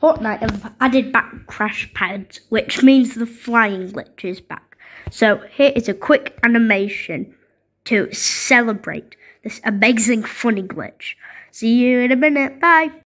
Fortnite have added back crash pads, which means the flying glitch is back. So here is a quick animation to celebrate this amazing funny glitch. See you in a minute. Bye.